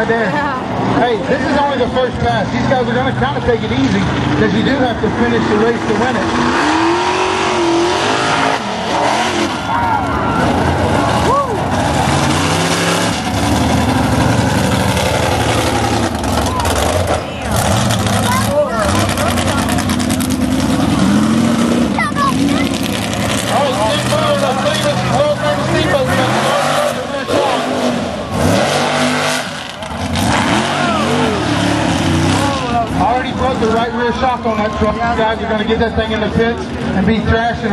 right there. Hey, this is only the first pass. These guys are going to kind of take it easy because you do have to finish the race to win it. The right rear shock on that truck. You guys are going to get that thing in the pits and be thrashing.